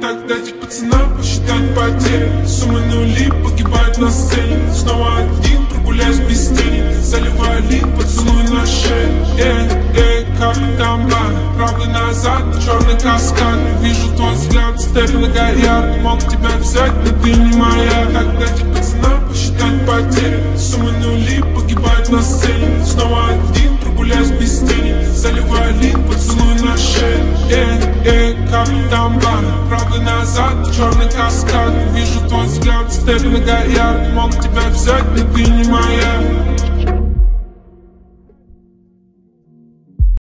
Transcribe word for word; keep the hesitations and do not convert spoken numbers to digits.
Как дать пацанам посчитать потери. Суммы нули погибают на сцене. Снова один, прогуляюсь без тени. Заливаю лин, поцелуй на шее. Эй, эй, как там бар? Правый назад, черный каскад. Вижу твой взгляд, степь многоярд. Мог тебя взять, но ты не моя. Как дать пацанам посчитать потери. Суммы нули погибают на сцене. Снова один, прогуляюсь без тени. Заливаю лин, поцелуй на шее. Эй, эй, как там бар? Правый назад, черный каскад. Вижу твой взгляд, степь многоярд. Мог тебя взять, но ты не моя.